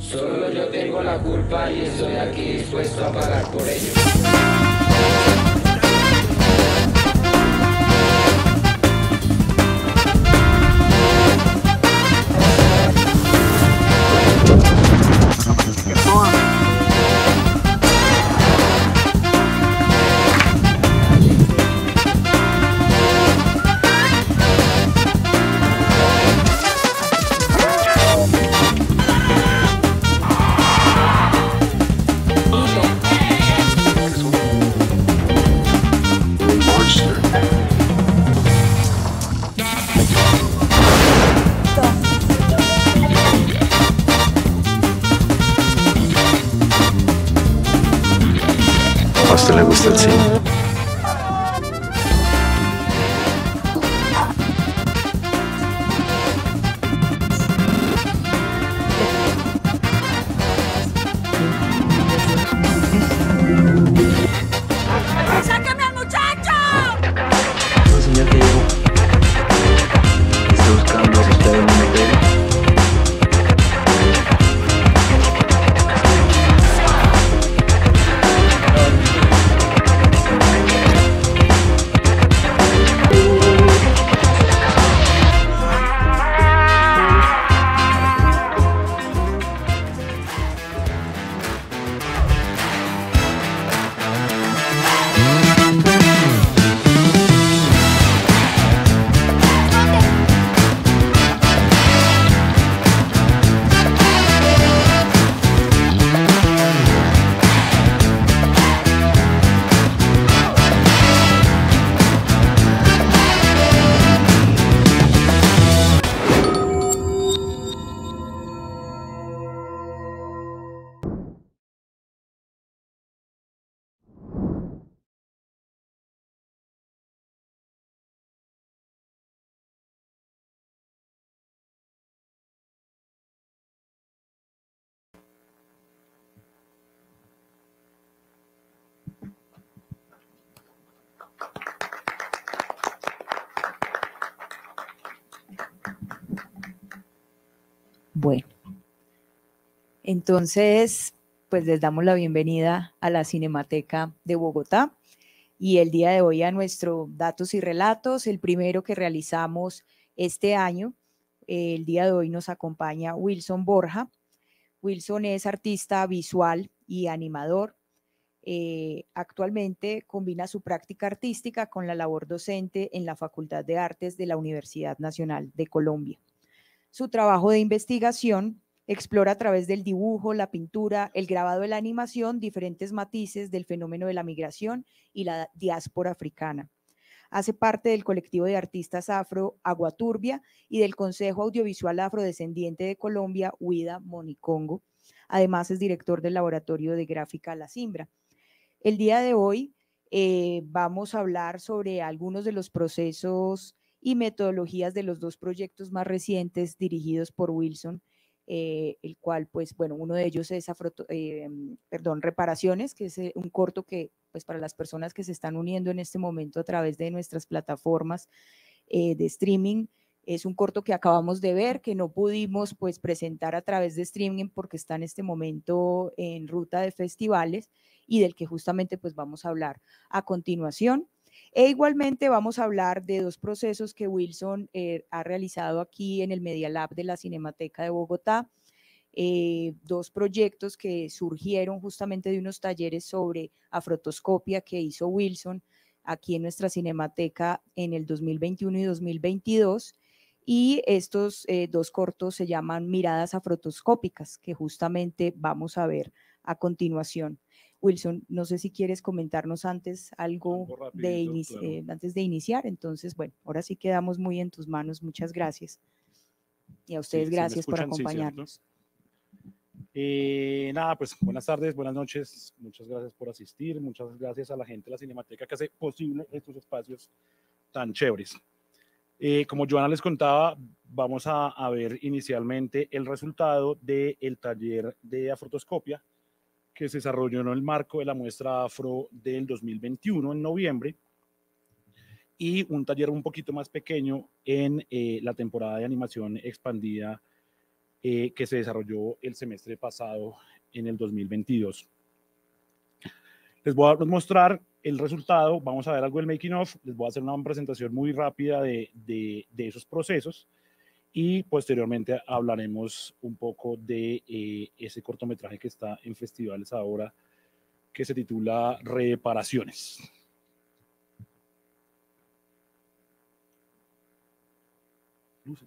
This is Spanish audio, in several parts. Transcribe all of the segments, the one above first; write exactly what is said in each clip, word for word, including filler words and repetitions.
Solo yo tengo la culpa y estoy aquí dispuesto a pagar por ello. ¿A usted le gusta el cine? ¡Sáqueme al muchacho! No, señor Diego. Está buscando a usted en un hotel. Bueno, entonces, pues les damos la bienvenida a la Cinemateca de Bogotá y el día de hoy a nuestro Datos y Relatos, el primero que realizamos este año. El día de hoy nos acompaña Wilson Borja. Wilson es artista visual y animador. Eh, actualmente combina su práctica artística con la labor docente en la Facultad de Artes de la Universidad Nacional de Colombia. Su trabajo de investigación explora a través del dibujo, la pintura, el grabado de la animación, diferentes matices del fenómeno de la migración y la diáspora africana. Hace parte del colectivo de artistas afro Agua Turbia y del Consejo Audiovisual Afrodescendiente de Colombia, Huida Monicongo. Además es director del Laboratorio de Gráfica La Simbra. El día de hoy eh, vamos a hablar sobre algunos de los procesos y metodologías de los dos proyectos más recientes dirigidos por Wilson, eh, el cual, pues, bueno, uno de ellos es Afro, eh, perdón, Reparaciones, que es eh, un corto que, pues, para las personas que se están uniendo en este momento a través de nuestras plataformas eh, de streaming, es un corto que acabamos de ver, que no pudimos, pues, presentar a través de streaming porque está en este momento en ruta de festivales y del que justamente, pues, vamos a hablar a continuación. E igualmente vamos a hablar de dos procesos que Wilson eh, ha realizado aquí en el Media Lab de la Cinemateca de Bogotá, eh, dos proyectos que surgieron justamente de unos talleres sobre afrotoscopia que hizo Wilson aquí en nuestra Cinemateca en el dos mil veintiuno y dos mil veintidós, y estos eh, dos cortos se llaman Miradas Afrotoscópicas, que justamente vamos a ver a continuación. Wilson, no sé si quieres comentarnos antes algo, algo rapidito, de claro. eh, antes de iniciar. Entonces, bueno, ahora sí quedamos muy en tus manos. Muchas gracias. Y a ustedes, sí, gracias por acompañarnos. Sí, eh, nada, pues buenas tardes, buenas noches. Muchas gracias por asistir. Muchas gracias a la gente de la Cinemateca que hace posible estos espacios tan chéveres. Eh, como Joana les contaba, vamos a, a ver inicialmente el resultado del taller de afrotoscopia que se desarrolló en el marco de la muestra afro del dos mil veintiuno en noviembre, y un taller un poquito más pequeño en eh, la temporada de animación expandida eh, que se desarrolló el semestre pasado en el dos mil veintidós. Les voy a mostrar el resultado, vamos a ver algo del making of, les voy a hacer una presentación muy rápida de, de, de esos procesos y posteriormente hablaremos un poco de eh, ese cortometraje que está en festivales ahora, que se titula Reparaciones. Luces.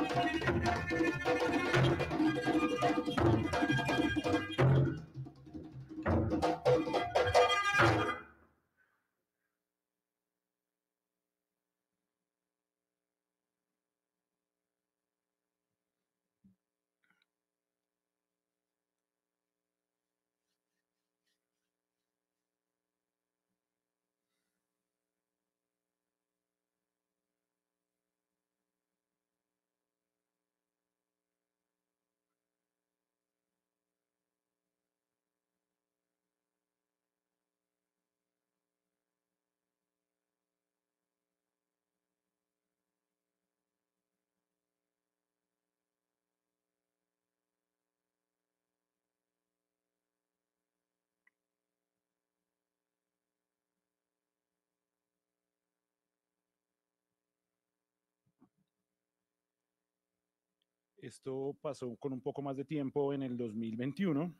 Esto pasó con un poco más de tiempo en el dos mil veintiuno.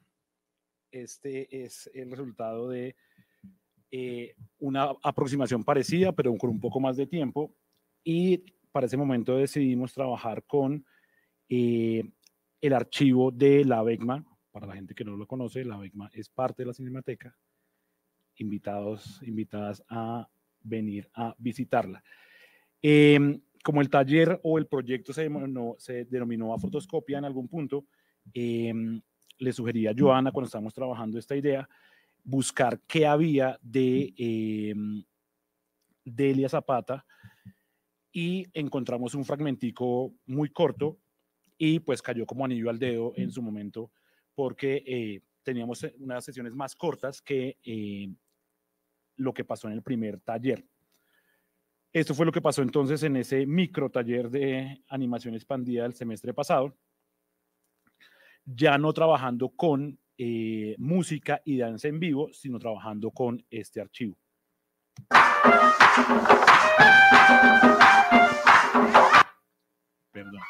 Este es el resultado de eh, una aproximación parecida, pero con un poco más de tiempo. Y para ese momento decidimos trabajar con eh, el archivo de la ABECMA. Para la gente que no lo conoce, la ABECMA es parte de la Cinemateca. Invitados, invitadas a venir a visitarla. Eh, como el taller o el proyecto se denominó, se denominó a fotoscopia en algún punto, eh, le sugerí a Joana, cuando estábamos trabajando esta idea, buscar qué había de eh, Delia Zapata, y encontramos un fragmentico muy corto y pues cayó como anillo al dedo en su momento, porque eh, teníamos unas sesiones más cortas que eh, lo que pasó en el primer taller. Esto fue lo que pasó entonces en ese micro taller de animación expandida del semestre pasado, ya no trabajando con eh, música y danza en vivo, sino trabajando con este archivo. Perdón.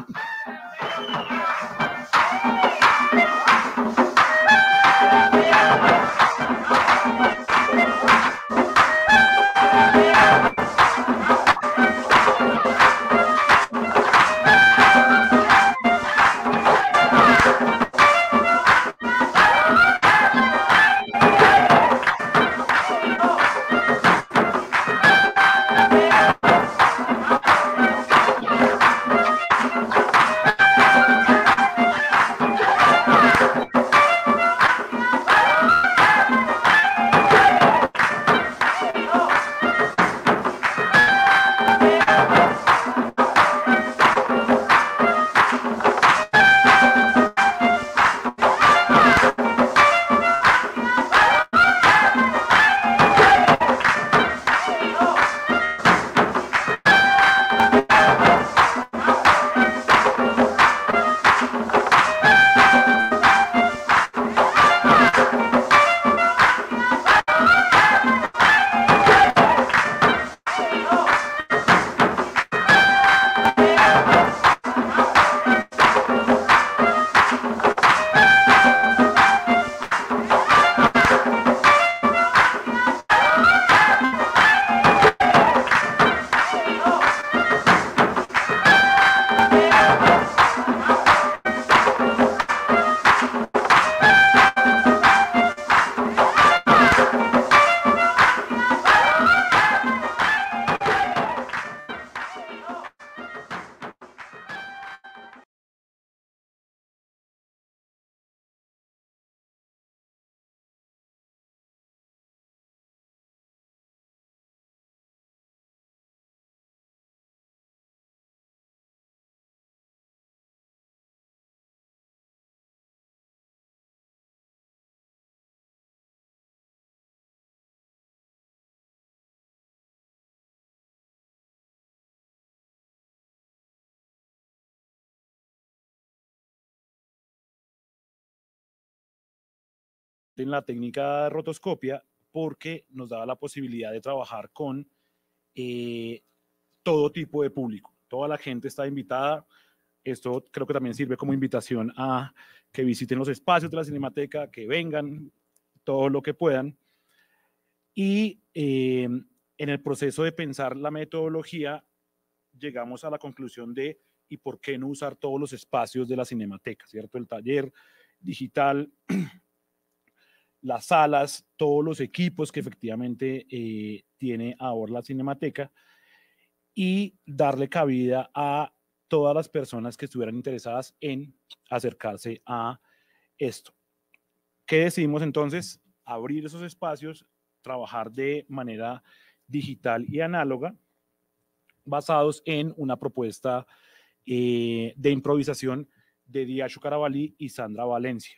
En la técnica de rotoscopia, porque nos daba la posibilidad de trabajar con eh, todo tipo de público. Toda la gente está invitada. Esto creo que también sirve como invitación a que visiten los espacios de la Cinemateca, que vengan todo lo que puedan. Y eh, en el proceso de pensar la metodología, llegamos a la conclusión de y por qué no usar todos los espacios de la Cinemateca, ¿cierto? El taller digital, las salas, todos los equipos que efectivamente eh, tiene ahora la Cinemateca y darle cabida a todas las personas que estuvieran interesadas en acercarse a esto. ¿Qué decidimos entonces? Abrir esos espacios, trabajar de manera digital y análoga, basados en una propuesta eh, de improvisación de Diacho Carabalí y Sandra Valencia.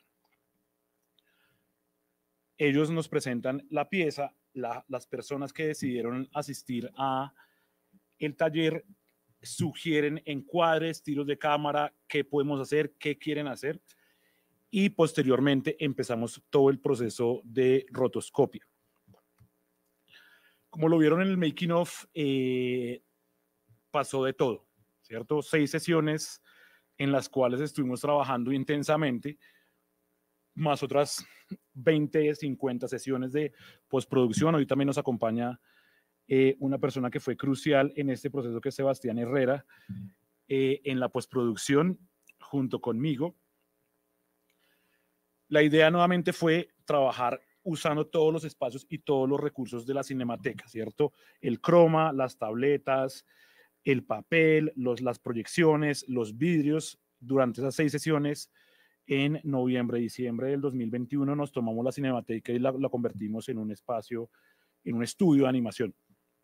Ellos nos presentan la pieza, la, las personas que decidieron asistir a el taller sugieren encuadres, tiros de cámara, qué podemos hacer, qué quieren hacer, y posteriormente empezamos todo el proceso de rotoscopia. Como lo vieron en el making of, eh, pasó de todo, ¿cierto? Seis sesiones en las cuales estuvimos trabajando intensamente, más otras veinte, cincuenta sesiones de postproducción. Hoy también nos acompaña eh, una persona que fue crucial en este proceso, que es Sebastián Herrera, eh, en la postproducción junto conmigo. La idea nuevamente fue trabajar usando todos los espacios y todos los recursos de la Cinemateca, ¿cierto? El croma, las tabletas, el papel, los, las proyecciones, los vidrios. Durante esas seis sesiones, en noviembre y diciembre del dos mil veintiuno, nos tomamos la Cinemateca y la, la convertimos en un espacio, en un estudio de animación.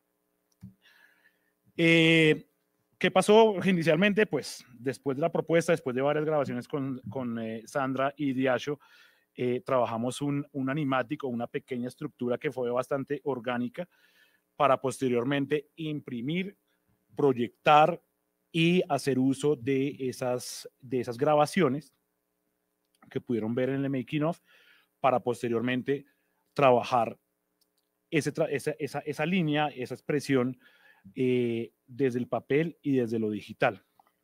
Eh, ¿Qué pasó inicialmente? Pues después de la propuesta, después de varias grabaciones con, con eh, Sandra y Diacho, eh, trabajamos un, un animático, una pequeña estructura que fue bastante orgánica para posteriormente imprimir, proyectar y hacer uso de esas, de esas grabaciones que pudieron ver en el making of para posteriormente trabajar ese tra esa, esa, esa línea, esa expresión eh, desde el papel y desde lo digital.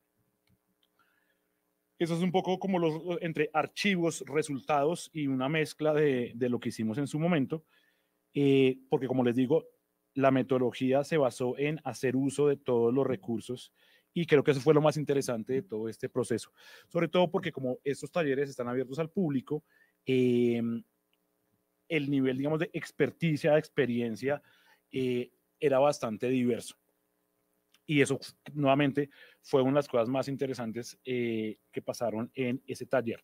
Eso es un poco como los entre archivos, resultados y una mezcla de, de lo que hicimos en su momento, eh, porque como les digo, la metodología se basó en hacer uso de todos los recursos y creo que eso fue lo más interesante de todo este proceso, sobre todo porque como estos talleres están abiertos al público, eh, el nivel, digamos, de experticia, de experiencia, eh, era bastante diverso. Y eso, nuevamente, fue una de las cosas más interesantes eh, que pasaron en ese taller.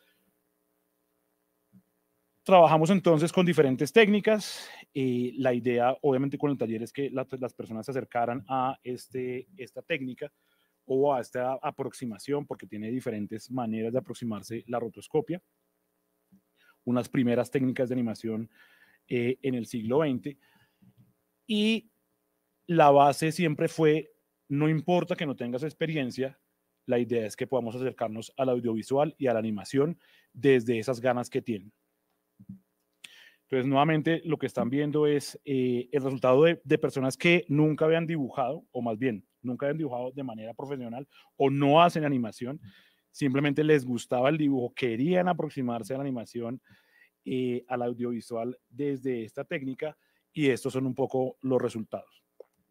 Trabajamos entonces con diferentes técnicas. Eh, la idea, obviamente, con el taller es que la, las personas se acercaran a este, esta técnica o a esta aproximación, porque tiene diferentes maneras de aproximarse la rotoscopia. Unas primeras técnicas de animación eh, en el siglo veinte. Y la base siempre fue, no importa que no tengas experiencia, la idea es que podamos acercarnos al audiovisual y a la animación desde esas ganas que tienen. Entonces, nuevamente, lo que están viendo es eh, el resultado de, de personas que nunca habían dibujado, o más bien, nunca habían dibujado de manera profesional o no hacen animación, simplemente les gustaba el dibujo, querían aproximarse a la animación, eh, al audiovisual desde esta técnica, y estos son un poco los resultados.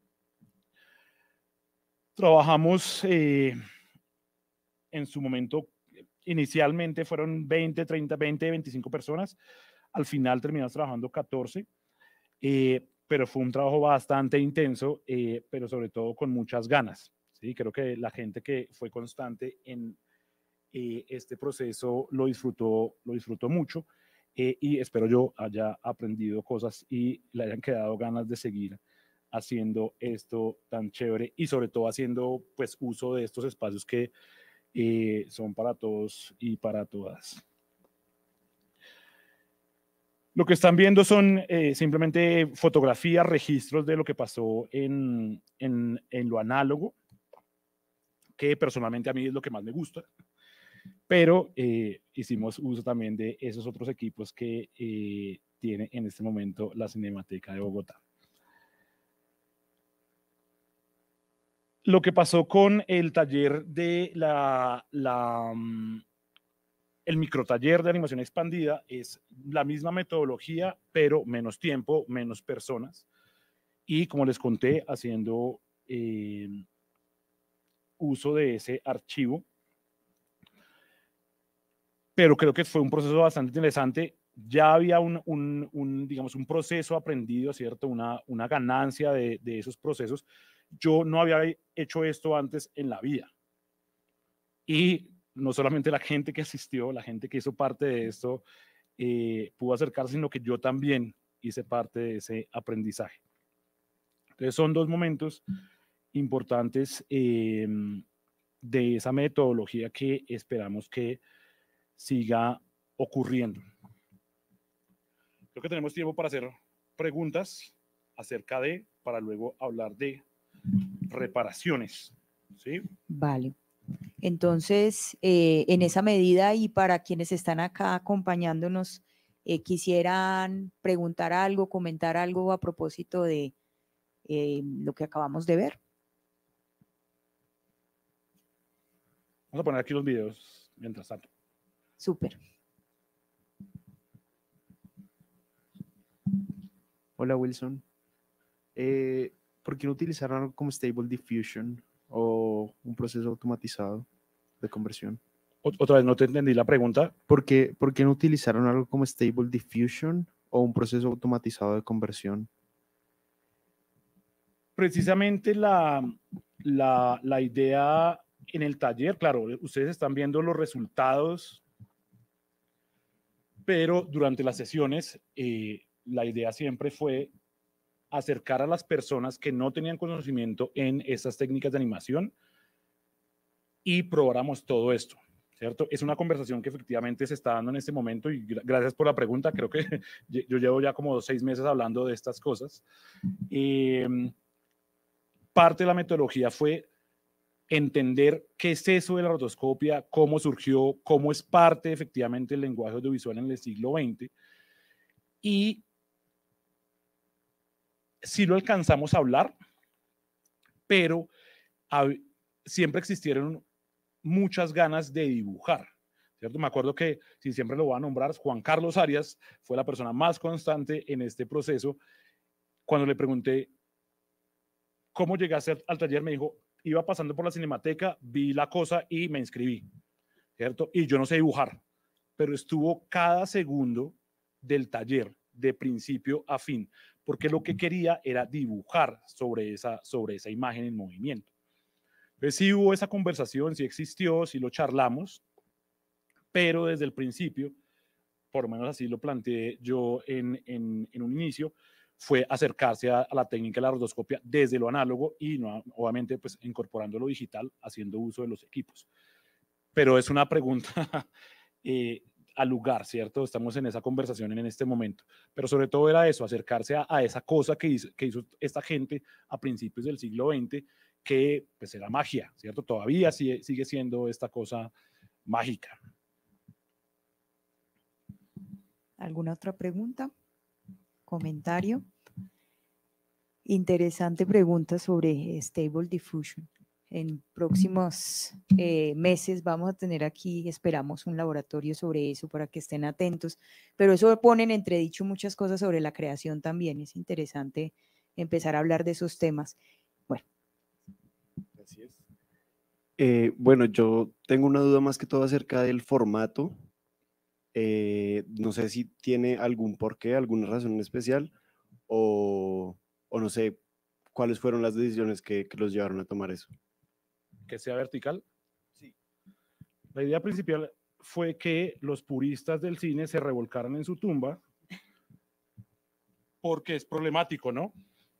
Trabajamos eh, en su momento, inicialmente fueron veinte, treinta, veinte, veinticinco personas, al final terminamos trabajando catorce, eh, pero fue un trabajo bastante intenso, eh, pero sobre todo con muchas ganas, ¿sí? Creo que la gente que fue constante en eh, este proceso lo disfrutó, lo disfrutó mucho, eh, y espero yo haya aprendido cosas y le hayan quedado ganas de seguir haciendo esto tan chévere y sobre todo haciendo pues uso de estos espacios que eh, son para todos y para todas. Lo que están viendo son eh, simplemente fotografías, registros de lo que pasó en, en, en lo análogo, que personalmente a mí es lo que más me gusta, pero eh, hicimos uso también de esos otros equipos que eh, tiene en este momento la Cinemateca de Bogotá. Lo que pasó con el taller de la, la el microtaller de animación expandida es la misma metodología, pero menos tiempo, menos personas. Y como les conté, haciendo eh, uso de ese archivo. Pero creo que fue un proceso bastante interesante. Ya había un, un, un digamos, un proceso aprendido, ¿cierto? Una, una ganancia de, de esos procesos. Yo no había hecho esto antes en la vida. Y no solamente la gente que asistió, la gente que hizo parte de esto, eh, pudo acercarse, sino que yo también hice parte de ese aprendizaje. Entonces son dos momentos importantes eh, de esa metodología que esperamos que siga ocurriendo. Creo que tenemos tiempo para hacer preguntas acerca de, para luego hablar de reparaciones. ¿Sí? Vale. Entonces, eh, en esa medida y para quienes están acá acompañándonos, eh, quisieran preguntar algo, comentar algo a propósito de eh, lo que acabamos de ver. Vamos a poner aquí los videos mientras tanto. Súper. Hola Wilson, eh, ¿por qué no utilizaron algo como Stable Diffusion o un proceso automatizado de conversión? Otra vez no te entendí la pregunta. ¿Por qué, por qué no utilizaron algo como Stable Diffusion o un proceso automatizado de conversión? Precisamente la, la, la idea en el taller, claro, ustedes están viendo los resultados, pero durante las sesiones eh, la idea siempre fue acercar a las personas que no tenían conocimiento en estas técnicas de animación y probáramos todo esto, ¿cierto? Es una conversación que efectivamente se está dando en este momento y gracias por la pregunta. Creo que yo llevo ya como seis meses hablando de estas cosas. Eh, parte de la metodología fue entender qué es eso de la rotoscopia, cómo surgió, cómo es parte efectivamente del lenguaje audiovisual en el siglo veinte. Y sí lo alcanzamos a hablar, pero a, siempre existieron muchas ganas de dibujar, ¿cierto? Me acuerdo que, si siempre lo voy a nombrar, Juan Carlos Arias fue la persona más constante en este proceso. Cuando le pregunté cómo llegaste al taller, me dijo, iba pasando por la Cinemateca, vi la cosa y me inscribí, ¿cierto? Y yo no sé dibujar, pero estuvo cada segundo del taller, de principio a fin, porque lo que quería era dibujar sobre esa, sobre esa imagen en movimiento. Entonces sí hubo esa conversación, sí existió, sí lo charlamos, pero desde el principio, por lo menos así lo planteé yo en, en, en un inicio, fue acercarse a, a la técnica de la rotoscopia desde lo análogo y no, obviamente pues incorporando lo digital, haciendo uso de los equipos. Pero es una pregunta eh, al lugar, ¿cierto? Estamos en esa conversación en este momento. Pero sobre todo era eso, acercarse a, a esa cosa que hizo, que hizo esta gente a principios del siglo veinte, que pues era magia, ¿cierto? Todavía sigue, sigue siendo esta cosa mágica. ¿Alguna otra pregunta? ¿Comentario? Interesante pregunta sobre Stable Diffusion. En próximos eh, meses vamos a tener aquí, esperamos, un laboratorio sobre eso para que estén atentos, pero eso pone en entredicho muchas cosas sobre la creación también. Es interesante empezar a hablar de esos temas. Bueno. Así es. Eh, bueno, yo tengo una duda más que todo acerca del formato. Eh, no sé si tiene algún porqué, alguna razón especial, o, o no sé cuáles fueron las decisiones que, que los llevaron a tomar eso. Que sea vertical. Sí. La idea principal fue que los puristas del cine se revolcaran en su tumba, porque es problemático, ¿no?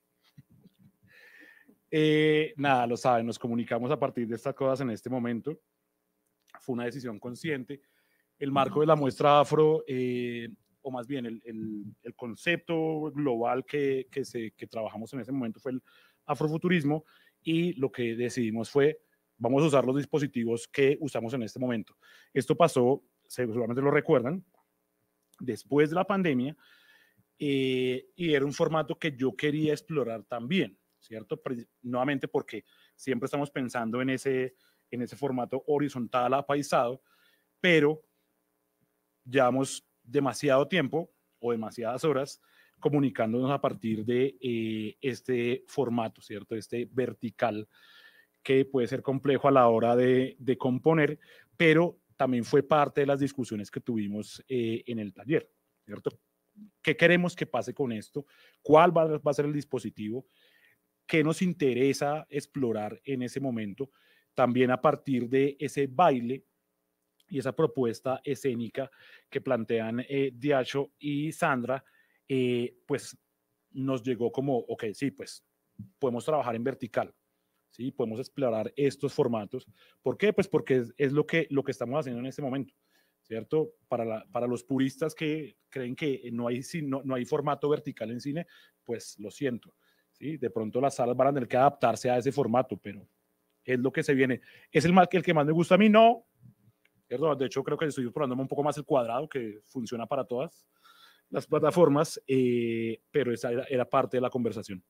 Eh, nada, lo saben, nos comunicamos a partir de estas cosas en este momento. Fue una decisión consciente. El marco de la muestra afro, eh, o más bien el, el, el concepto global que, que, se, que trabajamos en ese momento fue el afrofuturismo, y lo que decidimos fue, vamos a usar los dispositivos que usamos en este momento. Esto pasó, seguramente lo recuerdan, después de la pandemia, eh, y era un formato que yo quería explorar también, ¿cierto? Nuevamente porque siempre estamos pensando en ese, en ese formato horizontal apaisado, pero llevamos demasiado tiempo o demasiadas horas comunicándonos a partir de eh, este formato, ¿cierto? Este vertical, que puede ser complejo a la hora de, de componer, pero también fue parte de las discusiones que tuvimos eh, en el taller, ¿cierto? ¿Qué queremos que pase con esto? ¿Cuál va, va a ser el dispositivo? ¿Qué nos interesa explorar en ese momento? También a partir de ese baile y esa propuesta escénica que plantean eh, Diacho y Sandra, eh, pues nos llegó como, ok, sí, pues podemos trabajar en vertical, ¿sí? Podemos explorar estos formatos. ¿Por qué? Pues porque es, es lo, que, lo que estamos haciendo en este momento, ¿cierto? Para, la, para los puristas que creen que no hay, no, no hay formato vertical en cine, pues lo siento, ¿sí? De pronto las salas van a tener que adaptarse a ese formato, pero es lo que se viene. ¿Es el, más, el que más me gusta a mí? No. ¿Cierto? De hecho, creo que estoy probando un poco más el cuadrado, que funciona para todas las plataformas, eh, pero esa era, era parte de la conversación.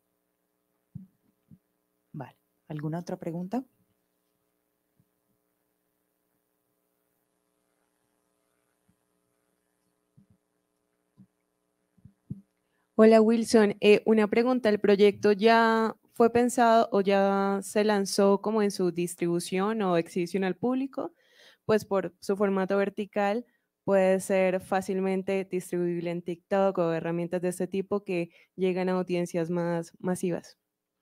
Vale. ¿Alguna otra pregunta? Hola Wilson, eh, una pregunta, ¿el proyecto ya fue pensado o ya se lanzó como en su distribución o exhibición al público? Pues por su formato vertical puede ser fácilmente distribuible en TikTok o herramientas de este tipo que llegan a audiencias más masivas.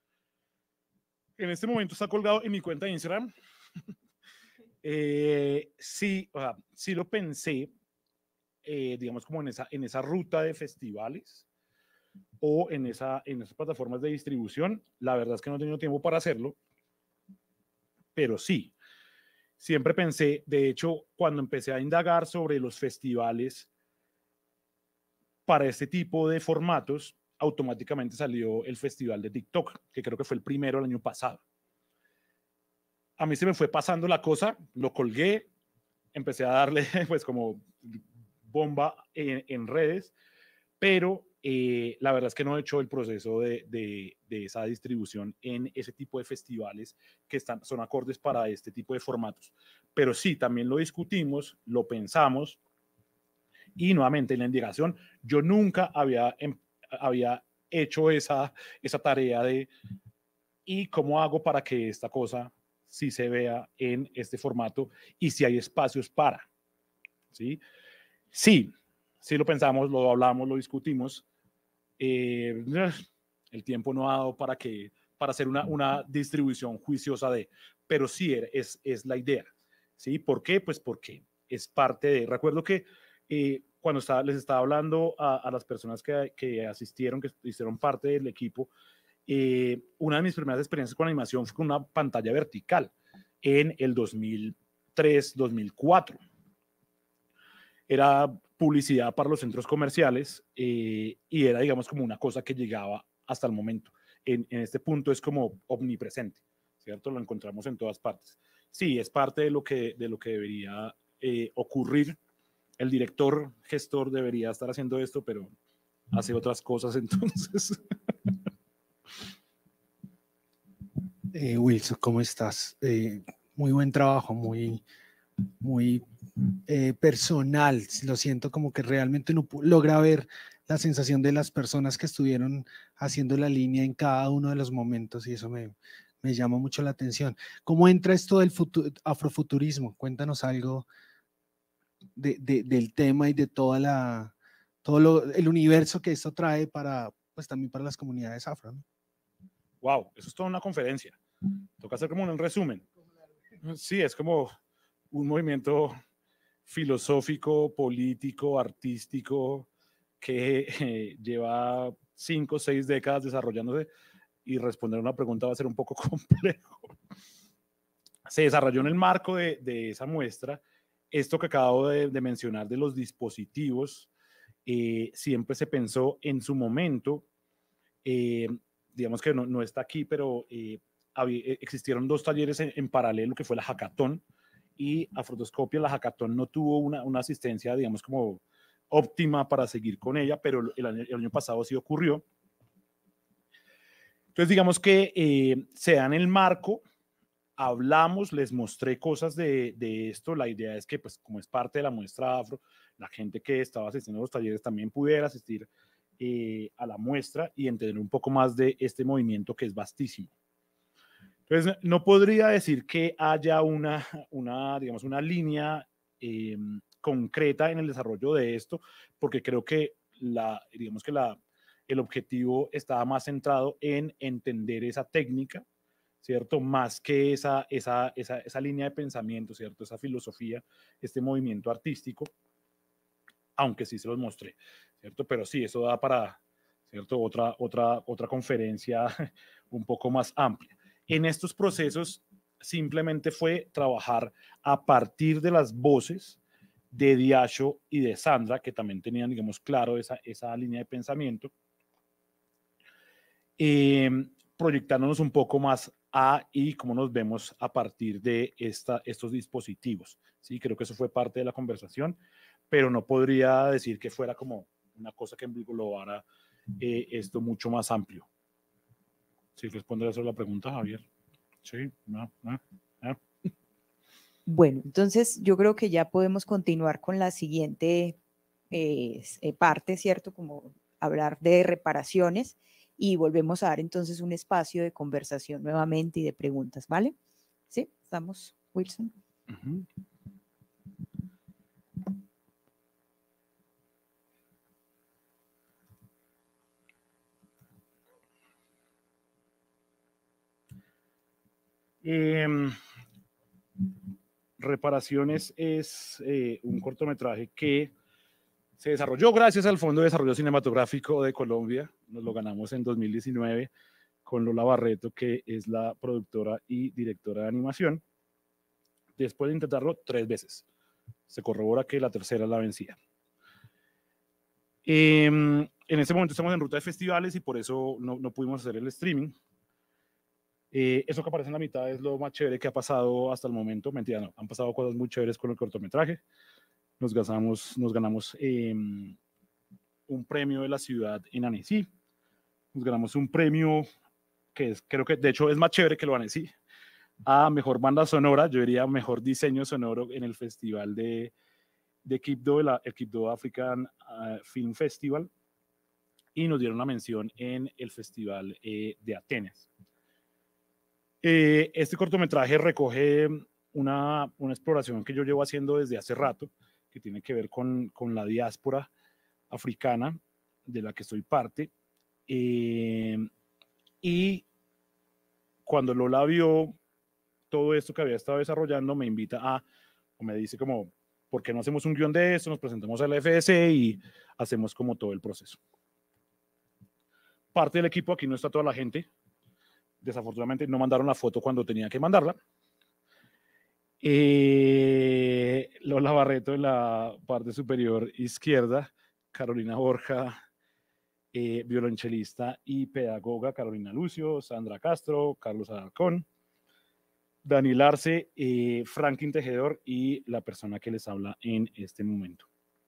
En este momento está colgado en mi cuenta de Instagram. eh, sí, o sea, sí lo pensé, eh, digamos como en esa, en esa ruta de festivales o en, esa, en esas plataformas de distribución. La verdad es que no he tenido tiempo para hacerlo, pero sí, siempre pensé, de hecho, cuando empecé a indagar sobre los festivales para este tipo de formatos, automáticamente salió el festival de TikTok, que creo que fue el primero el año pasado. A mí se me fue pasando la cosa, lo colgué, empecé a darle pues como bomba en, en redes, pero eh, la verdad es que no he hecho el proceso de, de, de esa distribución en ese tipo de festivales que están, son acordes para este tipo de formatos. Pero sí, también lo discutimos, lo pensamos, y nuevamente en la indicación, yo nunca había, había hecho esa, esa tarea de ¿y cómo hago para que esta cosa sí se vea en este formato y si hay espacios para? ¿Sí? Sí, sí lo pensamos, lo hablamos, lo discutimos. Eh, el tiempo no ha dado para, que, para hacer una, una distribución juiciosa de, pero sí es, es la idea. ¿Sí? ¿Por qué? Pues porque es parte de, recuerdo que eh, cuando estaba, les estaba hablando a, a las personas que, que asistieron, que hicieron parte del equipo, eh, una de mis primeras experiencias con animación fue con una pantalla vertical en el dos mil tres, dos mil cuatro. Era publicidad para los centros comerciales eh, y era, digamos, como una cosa que llegaba hasta el momento. En, en este punto es como omnipresente, ¿cierto? Lo encontramos en todas partes. Sí, es parte de lo que, de lo que debería eh, ocurrir. El director, gestor debería estar haciendo esto, pero hace otras cosas, entonces. Eh, Wilson, ¿cómo estás? Eh, muy buen trabajo, muy, muy eh, personal. Lo siento como que realmente uno logra ver la sensación de las personas que estuvieron haciendo la línea en cada uno de los momentos y eso me, me llama mucho la atención. ¿Cómo entra esto del afrofuturismo? Cuéntanos algo de, de, del tema y de toda la, todo lo, el universo que esto trae para, pues también para las comunidades afro, ¿no? Wow, eso es toda una conferencia. Toca hacer como un resumen. Sí, es como un movimiento filosófico, político, artístico, que eh, lleva cinco o seis décadas desarrollándose y responder a una pregunta va a ser un poco complejo. Se desarrolló en el marco de, de esa muestra. Esto que acabo de, de mencionar de los dispositivos, eh, siempre se pensó en su momento, eh, digamos que no, no está aquí, pero eh, había, existieron dos talleres en, en paralelo, que fue la Hackathon y Afrotoscopia. La Hackathon no tuvo una, una asistencia, digamos, como óptima para seguir con ella, pero el año, el año pasado sí ocurrió. Entonces, digamos que eh, se da en el marco, hablamos, les mostré cosas de, de esto. La idea es que, pues, como es parte de la muestra afro, la gente que estaba asistiendo a los talleres también pudiera asistir eh, a la muestra y entender un poco más de este movimiento que es vastísimo. Entonces, no podría decir que haya una, una digamos, una línea eh, concreta en el desarrollo de esto, porque creo que, la, digamos que la, el objetivo estaba más centrado en entender esa técnica, ¿cierto? Más que esa, esa, esa, esa línea de pensamiento, ¿cierto? Esa filosofía, este movimiento artístico, aunque sí se los mostré, ¿cierto? Pero sí, eso da para, ¿cierto? Otra, otra, otra conferencia un poco más amplia. En estos procesos simplemente fue trabajar a partir de las voces de Diacho y de Sandra, que también tenían, digamos, claro esa, esa línea de pensamiento, eh, proyectándonos un poco más a y cómo nos vemos a partir de esta, estos dispositivos. Sí, creo que eso fue parte de la conversación, pero no podría decir que fuera como una cosa que englobara eh, esto mucho más amplio. ¿Sí responde a eso la pregunta, Javier? Sí, no, no, no. Bueno, entonces yo creo que ya podemos continuar con la siguiente eh, eh, parte, ¿cierto? Como hablar de reparaciones y volvemos a dar entonces un espacio de conversación nuevamente y de preguntas, ¿vale? ¿Sí? ¿Estamos, Wilson? Uh-huh. Eh, Reparaciones es eh, un cortometraje que se desarrolló gracias al Fondo de Desarrollo Cinematográfico de Colombia. Nos lo ganamos en dos mil diecinueve con Lola Barreto, que es la productora y directora de animación. Después de intentarlo tres veces, se corrobora que la tercera es la vencida. Eh, en este momento estamos en ruta de festivales y por eso no, no pudimos hacer el streaming. Eh, eso que aparece en la mitad es lo más chévere que ha pasado hasta el momento. Mentira, no, han pasado cosas muy chéveres con el cortometraje. Nos ganamos, nos ganamos eh, un premio de la ciudad en Annecy. Nos ganamos un premio que es, creo que de hecho es más chévere que lo Annecy, a mejor banda sonora, yo diría mejor diseño sonoro en el festival de, de Quibdó, la, el Quibdó African uh, Film Festival, y nos dieron una mención en el festival eh, de Atenas. Eh, este cortometraje recoge una, una exploración que yo llevo haciendo desde hace rato, que tiene que ver con, con la diáspora africana de la que soy parte. Eh, y cuando Lola vio todo esto que había estado desarrollando, me invita a, o me dice como, ¿por qué no hacemos un guión de esto? Nos presentamos a la F S y hacemos como todo el proceso. Parte del equipo, aquí no está toda la gente, desafortunadamente no mandaron la foto cuando tenía que mandarla. Eh, Lola Barreto en la parte superior izquierda, Carolina Borja, eh, violonchelista y pedagoga, Carolina Lucio, Sandra Castro, Carlos Alarcón, Daniel Arce, eh, Franklin Tejedor y la persona que les habla en este momento.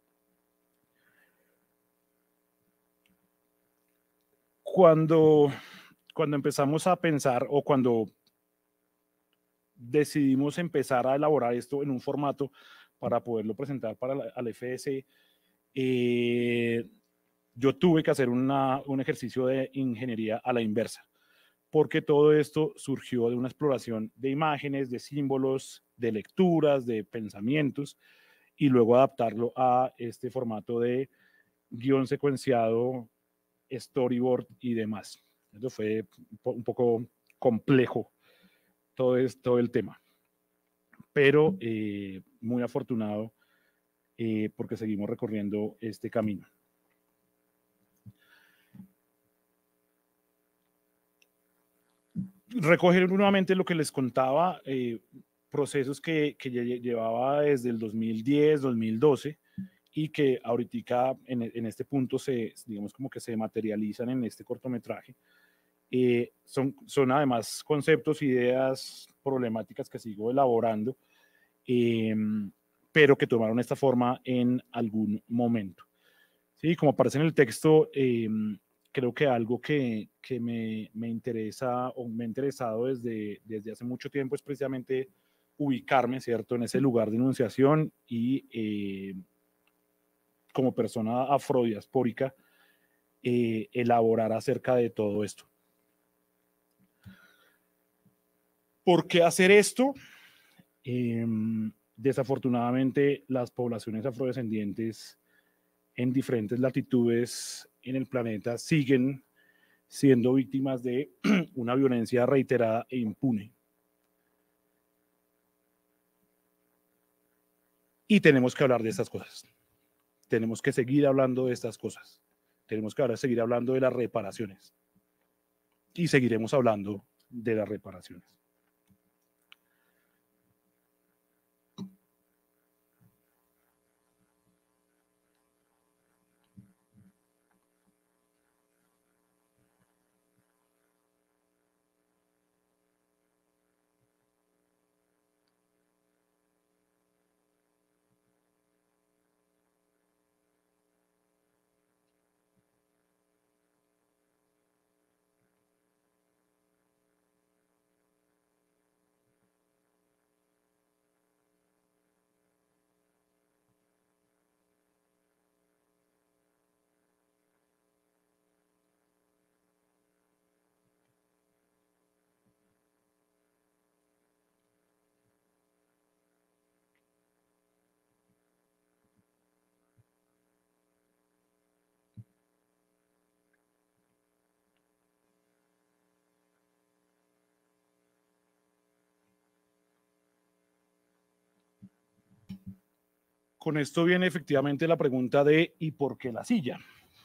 Cuando, cuando empezamos a pensar o cuando decidimos empezar a elaborar esto en un formato para poderlo presentar para la, al F S, eh, yo tuve que hacer una, un ejercicio de ingeniería a la inversa, porque todo esto surgió de una exploración de imágenes, de símbolos, de lecturas, de pensamientos, y luego adaptarlo a este formato de guión secuenciado, storyboard y demás. Esto fue un poco complejo, todo, es, todo el tema, pero eh, muy afortunado eh, porque seguimos recorriendo este camino. Recoger nuevamente lo que les contaba, eh, procesos que, que llevaba desde el dos mil diez, dos mil doce y que ahorita en, en este punto se, digamos como que se materializan en este cortometraje. Eh, son, son además conceptos, ideas, problemáticas que sigo elaborando, eh, pero que tomaron esta forma en algún momento. Sí, como aparece en el texto, eh, creo que algo que, que me, me interesa o me ha interesado desde, desde hace mucho tiempo es precisamente ubicarme, ¿cierto?, en ese lugar de enunciación y eh, como persona afrodiaspórica, eh, elaborar acerca de todo esto. ¿Por qué hacer esto? Eh, desafortunadamente, las poblaciones afrodescendientes en diferentes latitudes en el planeta siguen siendo víctimas de una violencia reiterada e impune. Y tenemos que hablar de estas cosas. Tenemos que seguir hablando de estas cosas. Tenemos que ahora seguir hablando de las reparaciones. Y seguiremos hablando de las reparaciones. Con esto viene efectivamente la pregunta de ¿y por qué la silla?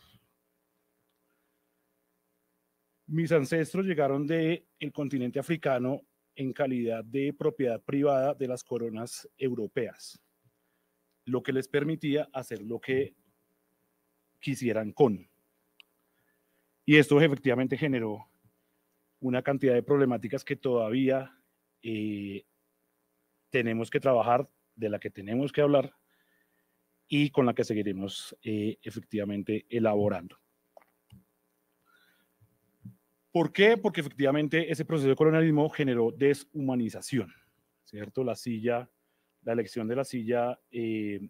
Mis ancestros llegaron del continente africano en calidad de propiedad privada de las coronas europeas, lo que les permitía hacer lo que quisieran con. Y esto efectivamente generó una cantidad de problemáticas que todavía eh, tenemos que trabajar, de la que tenemos que hablar, y con la que seguiremos eh, efectivamente elaborando. ¿Por qué? Porque efectivamente ese proceso de colonialismo generó deshumanización, ¿cierto? La silla, la elección de la silla eh,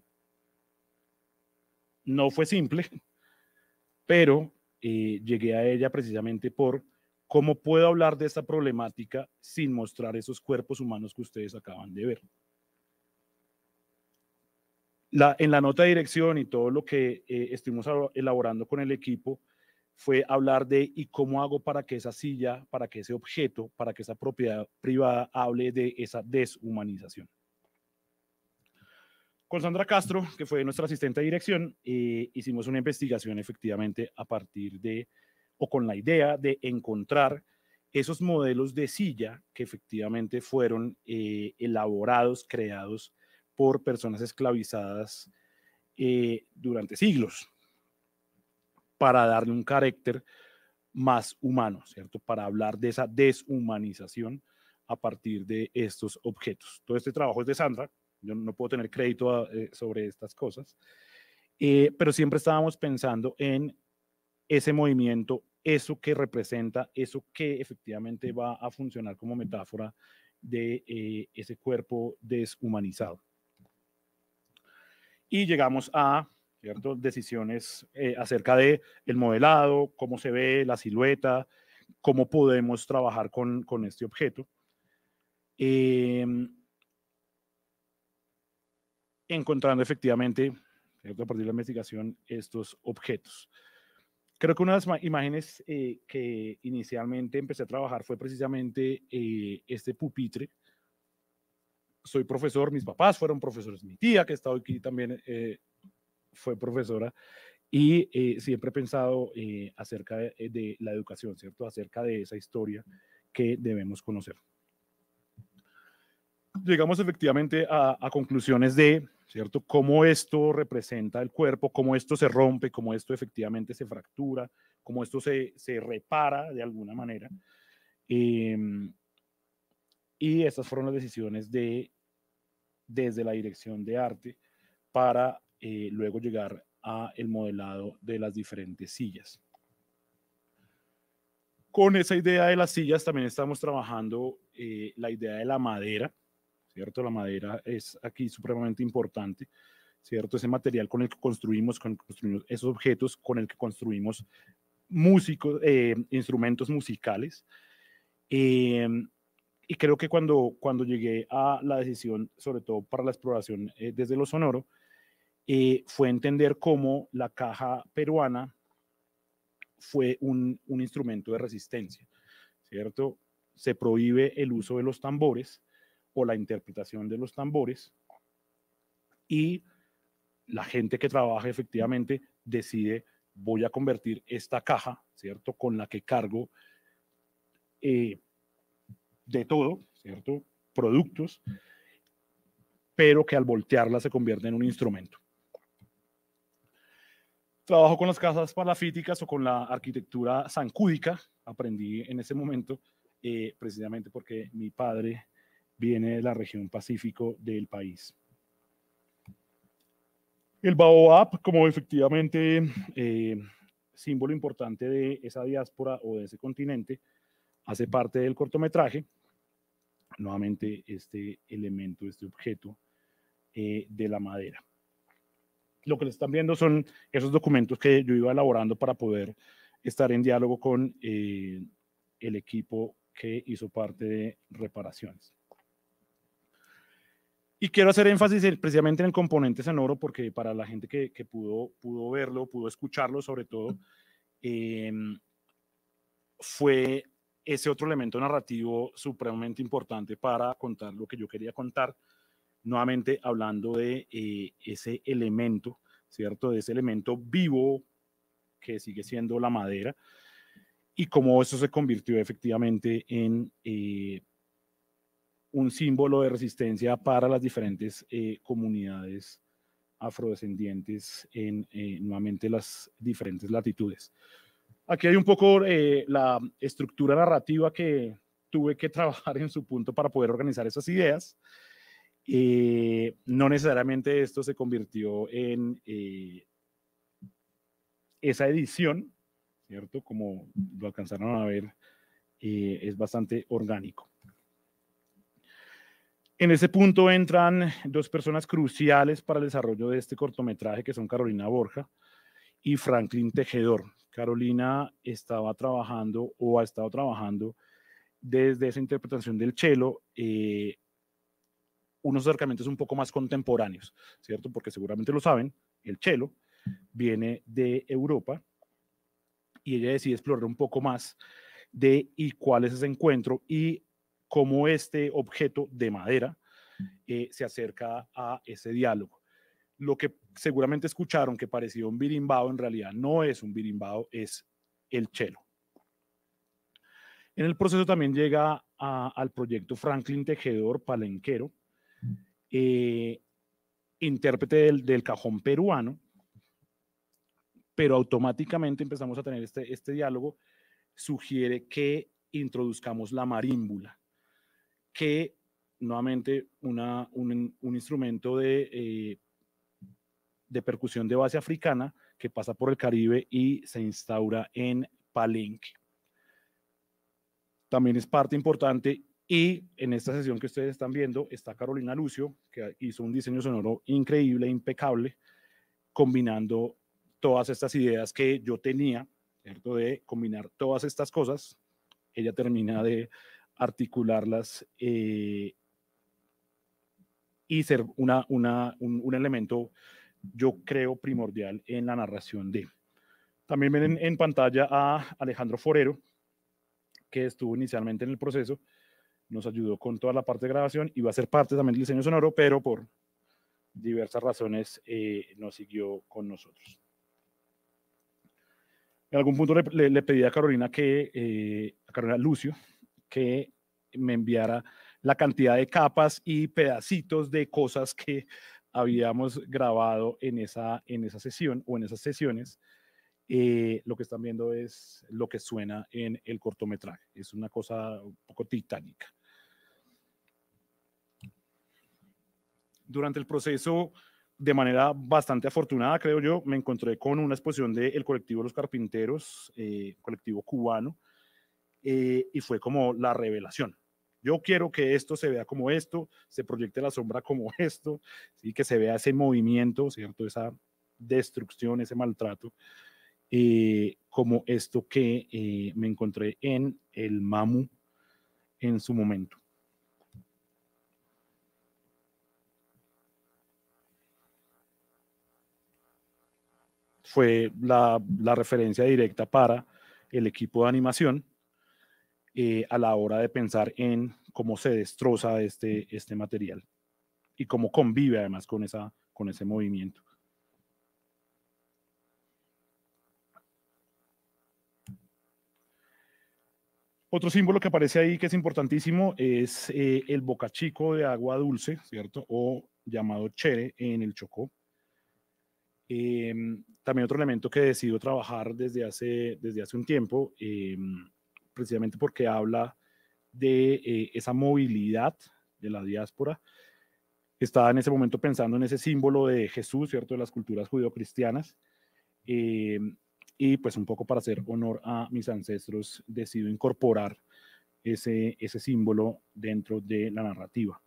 no fue simple, pero eh, llegué a ella precisamente por cómo puedo hablar de esta problemática sin mostrar esos cuerpos humanos que ustedes acaban de ver. La, en la nota de dirección y todo lo que eh, estuvimos elaborando con el equipo fue hablar de y cómo hago para que esa silla, para que ese objeto, para que esa propiedad privada hable de esa deshumanización. Con Sandra Castro, que fue nuestra asistente de dirección, eh, hicimos una investigación efectivamente a partir de, o con la idea de encontrar esos modelos de silla que efectivamente fueron eh, elaborados, creados por personas esclavizadas eh, durante siglos, para darle un carácter más humano, ¿cierto? Para hablar de esa deshumanización a partir de estos objetos. Todo este trabajo es de Sandra, yo no puedo tener crédito a, eh, sobre estas cosas, eh, pero siempre estábamos pensando en ese movimiento, eso que representa, eso que efectivamente va a funcionar como metáfora de eh, ese cuerpo deshumanizado. Y llegamos a, ¿cierto?, decisiones eh, acerca de el modelado, cómo se ve la silueta, cómo podemos trabajar con, con este objeto. Eh, encontrando efectivamente, ¿cierto?, a partir de la investigación, estos objetos. Creo que una de las imágenes eh, que inicialmente empecé a trabajar fue precisamente eh, este pupitre. Soy profesor, mis papás fueron profesores, mi tía que está aquí también eh, fue profesora, y eh, siempre he pensado eh, acerca de, de la educación, ¿cierto? Acerca de esa historia que debemos conocer. Llegamos efectivamente a, a conclusiones de, ¿cierto?, cómo esto representa el cuerpo, cómo esto se rompe, cómo esto efectivamente se fractura, cómo esto se, se repara de alguna manera. Eh, y estas fueron las decisiones de desde la dirección de arte para eh, luego llegar a el modelado de las diferentes sillas. Con esa idea de las sillas también estamos trabajando eh, la idea de la madera, ¿cierto? La madera es aquí supremamente importante, ¿cierto? Ese material con el que construimos, con el que construimos esos objetos, con el que construimos músicos, eh, instrumentos musicales. Eh, y creo que cuando, cuando llegué a la decisión, sobre todo para la exploración eh, desde lo sonoro, eh, fue entender cómo la caja peruana fue un, un instrumento de resistencia, ¿cierto? Se prohíbe el uso de los tambores o la interpretación de los tambores y la gente que trabaja efectivamente decide, voy a convertir esta caja, ¿cierto? Con la que cargo eh, de todo, ¿cierto? Productos, pero que al voltearla se convierte en un instrumento. Trabajo con las casas palafíticas o con la arquitectura zancúdica, aprendí en ese momento, eh, precisamente porque mi padre viene de la región pacífico del país. El baobab, como efectivamente eh, símbolo importante de esa diáspora o de ese continente, hace parte del cortometraje. Nuevamente este elemento, este objeto eh, de la madera. Lo que les están viendo son esos documentos que yo iba elaborando para poder estar en diálogo con eh, el equipo que hizo parte de reparaciones. Y quiero hacer énfasis en, precisamente en el componente sonoro, porque para la gente que, que pudo, pudo verlo, pudo escucharlo sobre todo, eh, fue ese otro elemento narrativo supremamente importante para contar lo que yo quería contar, nuevamente hablando de eh, ese elemento, ¿cierto? De ese elemento vivo que sigue siendo la madera y cómo eso se convirtió efectivamente en eh, un símbolo de resistencia para las diferentes eh, comunidades afrodescendientes en eh, nuevamente las diferentes latitudes. Aquí hay un poco eh, la estructura narrativa que tuve que trabajar en su punto para poder organizar esas ideas. Eh, no necesariamente esto se convirtió en eh, esa edición, ¿cierto? Como lo alcanzaron a ver, eh, es bastante orgánico. En ese punto entran dos personas cruciales para el desarrollo de este cortometraje, que son Carolina Borja y Franklin Tejedor. Carolina estaba trabajando o ha estado trabajando desde esa interpretación del cello, eh, unos acercamientos un poco más contemporáneos, ¿cierto? Porque seguramente lo saben, el cello viene de Europa y ella decide explorar un poco más de y cuál es ese encuentro y cómo este objeto de madera eh, se acerca a ese diálogo. Lo que seguramente escucharon que parecía un birimbao, en realidad no es un birimbao, es el cello. En el proceso también llega a, al proyecto Franklin Tejedor, palenquero, eh, intérprete del, del cajón peruano, pero automáticamente empezamos a tener este, este diálogo, sugiere que introduzcamos la marímbula, que nuevamente una, un, un instrumento de... Eh, de percusión de base africana que pasa por el Caribe y se instaura en Palenque. También es parte importante y en esta sesión que ustedes están viendo está Carolina Lucio, que hizo un diseño sonoro increíble, impecable, combinando todas estas ideas que yo tenía, ¿cierto? De combinar todas estas cosas. Ella termina de articularlas eh, y ser una, una, un, un elemento, yo creo, primordial en la narración de. También ven en, en pantalla a Alejandro Forero, que estuvo inicialmente en el proceso, nos ayudó con toda la parte de grabación y va a ser parte también del diseño sonoro, pero por diversas razones eh, no siguió con nosotros. En algún punto le, le, le pedí a Carolina, que, eh, a Carolina Lucio, que me enviara la cantidad de capas y pedacitos de cosas que habíamos grabado en esa, en esa sesión o en esas sesiones. Eh, lo que están viendo es lo que suena en el cortometraje. Es una cosa un poco titánica. Durante el proceso, de manera bastante afortunada, creo yo, me encontré con una exposición del colectivo Los Carpinteros, eh, colectivo cubano, eh, y fue como la revelación. Yo quiero que esto se vea como esto, se proyecte la sombra como esto, ¿sí? Que se vea ese movimiento, ¿cierto? Esa destrucción, ese maltrato, eh, como esto que eh, me encontré en el MAMU en su momento. fue la, la referencia directa para el equipo de animación eh, a la hora de pensar en cómo se destroza este, este material y cómo convive además con, esa, con ese movimiento. Otro símbolo que aparece ahí que es importantísimo es eh, el bocachico de agua dulce, ¿cierto? O llamado chere en el Chocó. Eh, también otro elemento que he decidido trabajar desde hace, desde hace un tiempo, eh, precisamente porque habla de eh, esa movilidad de la diáspora. Estaba en ese momento pensando en ese símbolo de Jesús, ¿cierto? De las culturas judeocristianas. Eh, y pues un poco para hacer honor a mis ancestros, decido incorporar ese, ese símbolo dentro de la narrativa.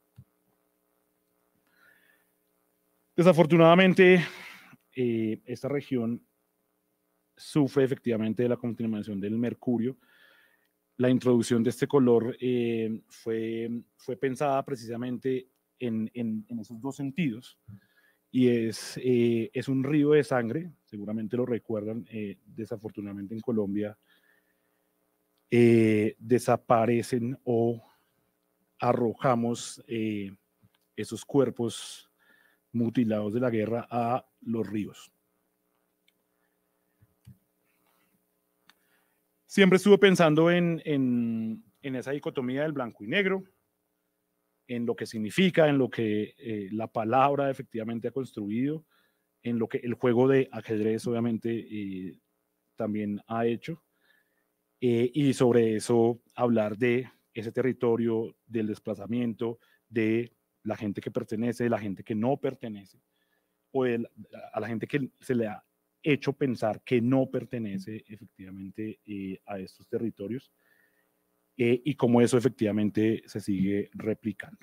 Desafortunadamente, eh, esta región sufre efectivamente de la contaminación del mercurio. La introducción de este color eh, fue, fue pensada precisamente en, en, en esos dos sentidos. Y es, eh, es un río de sangre, seguramente lo recuerdan, eh, desafortunadamente en Colombia eh, desaparecen o arrojamos eh, esos cuerpos mutilados de la guerra a los ríos. Siempre estuve pensando en, en, en esa dicotomía del blanco y negro, en lo que significa, en lo que eh, la palabra efectivamente ha construido, en lo que el juego de ajedrez obviamente eh, también ha hecho, eh, y sobre eso hablar de ese territorio, del desplazamiento, de la gente que pertenece, de la gente que no pertenece, o de la, a la gente que se le ha hecho pensar que no pertenece efectivamente eh, a estos territorios. Eh, y cómo eso efectivamente se sigue replicando.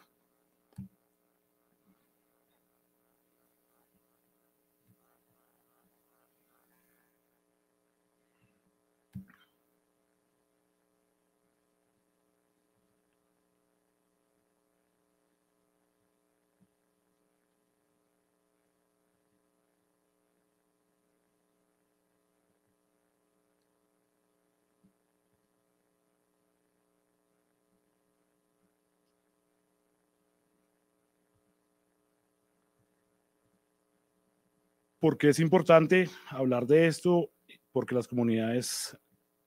¿Por qué es importante hablar de esto? Porque las comunidades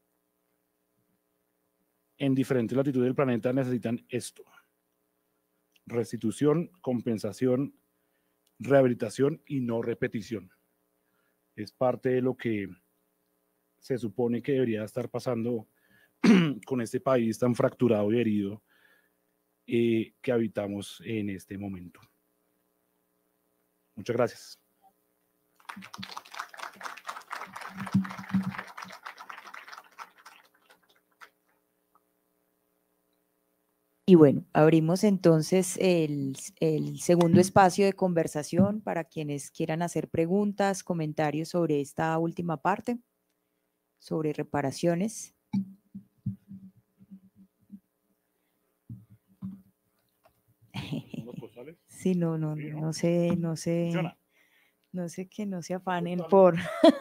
en diferentes latitudes del planeta necesitan esto: restitución, compensación, rehabilitación y no repetición. Es parte de lo que se supone que debería estar pasando con este país tan fracturado y herido eh, que habitamos en este momento. Muchas gracias. Y bueno, abrimos entonces el, el segundo espacio de conversación para quienes quieran hacer preguntas, comentarios sobre esta última parte, sobre reparaciones. Sí, no, no, no, no sé, no sé, no sé que no se afanen por...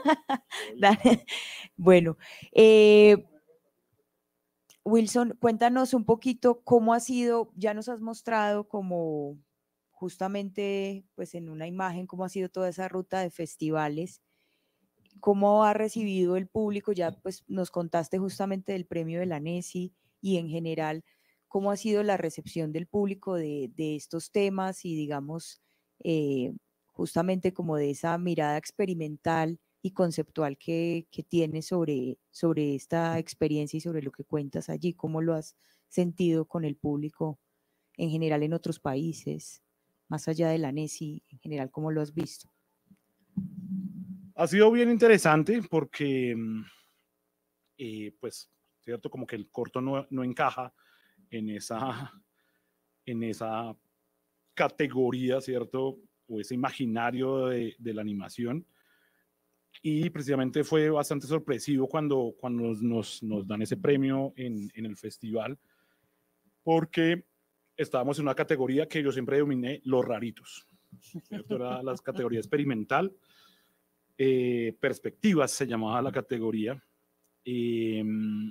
Bueno, eh, Wilson, cuéntanos un poquito cómo ha sido, ya nos has mostrado como justamente pues en una imagen cómo ha sido toda esa ruta de festivales, cómo ha recibido el público, ya pues nos contaste justamente del premio de la NESI y en general cómo ha sido la recepción del público de, de estos temas y digamos eh, justamente como de esa mirada experimental y conceptual que, que tienes sobre, sobre esta experiencia y sobre lo que cuentas allí, cómo lo has sentido con el público en general en otros países, más allá de la NESI, en general, ¿cómo lo has visto? Ha sido bien interesante porque, eh, pues, cierto, como que el corto no, no encaja en esa, en esa categoría, cierto, o ese imaginario de, de la animación. Y precisamente fue bastante sorpresivo cuando, cuando nos, nos dan ese premio en, en el festival, porque estábamos en una categoría que yo siempre denominé los raritos, ¿cierto? Era la categoría experimental. eh, perspectivas, se llamaba la categoría. Eh,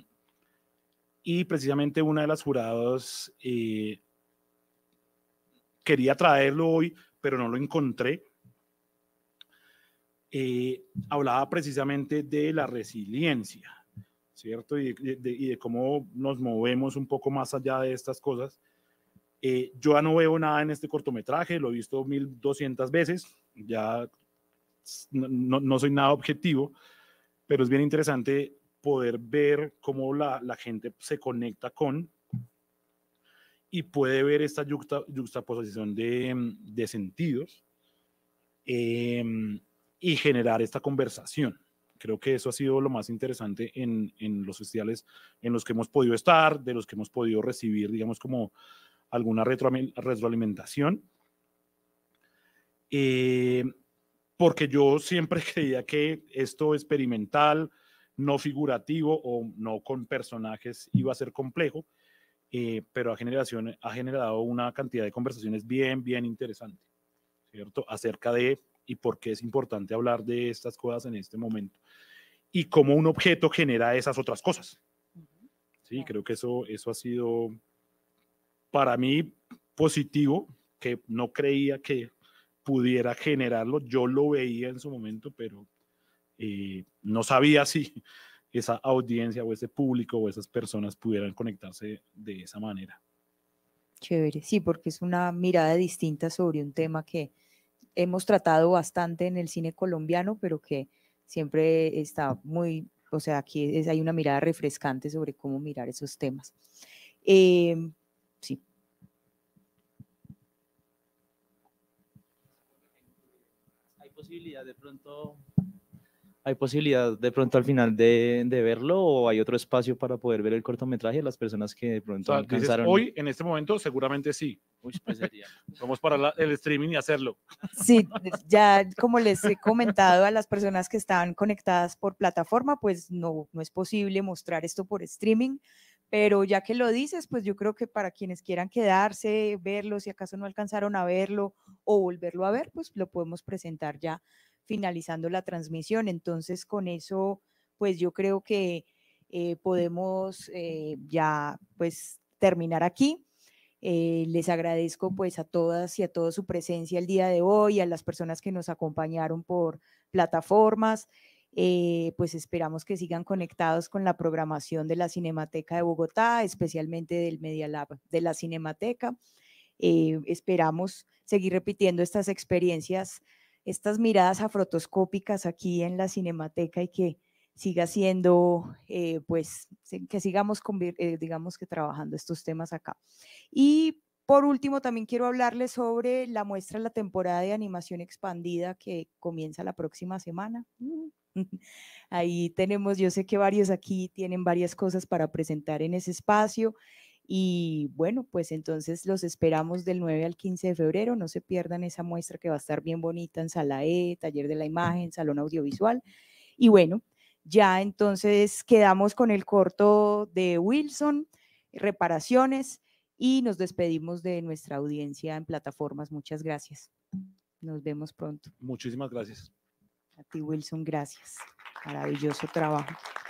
y precisamente una de las juradas eh, quería traerlo hoy, pero no lo encontré. Eh, hablaba precisamente de la resiliencia, ¿cierto? Y de, de, y de cómo nos movemos un poco más allá de estas cosas. Eh, yo ya no veo nada en este cortometraje, lo he visto mil doscientas veces, ya no, no, no soy nada objetivo, pero es bien interesante poder ver cómo la, la gente se conecta con y puede ver esta yuxta, yuxtaposición de, de sentidos eh, y generar esta conversación. Creo que eso ha sido lo más interesante en, en los festivales en los que hemos podido estar, de los que hemos podido recibir, digamos, como alguna retro, retroalimentación. Eh, porque yo siempre creía que esto experimental, no figurativo o no con personajes iba a ser complejo, eh, pero a generación, ha generado una cantidad de conversaciones bien, bien interesante, ¿cierto? Acerca de y por qué es importante hablar de estas cosas en este momento y cómo un objeto genera esas otras cosas. Sí, creo que eso, eso ha sido para mí positivo, que no creía que pudiera generarlo. Yo lo veía en su momento, pero eh, no sabía si esa audiencia o ese público o esas personas pudieran conectarse de esa manera. Chévere, sí, porque es una mirada distinta sobre un tema que hemos tratado bastante en el cine colombiano, pero que siempre está muy, o sea, aquí es, hay una mirada refrescante sobre cómo mirar esos temas. Eh, sí. ¿Hay posibilidad de pronto, hay posibilidad de pronto al final de, de verlo o hay otro espacio para poder ver el cortometraje? Las personas que de pronto O sea, alcanzaron... dices, hoy, en este momento, seguramente sí. Uy, pues sería. Vamos para la, el streaming y hacerlo. Sí, ya como les he comentado a las personas que están conectadas por plataforma, pues no, no es posible mostrar esto por streaming, pero ya que lo dices, pues yo creo que para quienes quieran quedarse, verlo, si acaso no alcanzaron a verlo o volverlo a ver, pues lo podemos presentar ya finalizando la transmisión. Entonces con eso, pues yo creo que eh, podemos eh, ya pues terminar aquí. Eh, les agradezco pues a todas y a todos su presencia el día de hoy, a las personas que nos acompañaron por plataformas, eh, pues esperamos que sigan conectados con la programación de la Cinemateca de Bogotá, especialmente del Media Lab de la Cinemateca. Eh, esperamos seguir repitiendo estas experiencias, estas miradas afrotoscópicas aquí en la Cinemateca y que siga siendo, eh, pues, que sigamos, eh, digamos que trabajando estos temas acá. Y por último, también quiero hablarles sobre la muestra, la temporada de animación expandida que comienza la próxima semana. Ahí tenemos, yo sé que varios aquí tienen varias cosas para presentar en ese espacio. Y bueno, pues entonces los esperamos del nueve al quince de febrero. No se pierdan esa muestra que va a estar bien bonita en Sala E, Taller de la Imagen, Salón Audiovisual. Y bueno, ya entonces quedamos con el corto de Wilson, Reparaciones, y nos despedimos de nuestra audiencia en plataformas. Muchas gracias. Nos vemos pronto. Muchísimas gracias. A ti, Wilson, gracias. Maravilloso trabajo.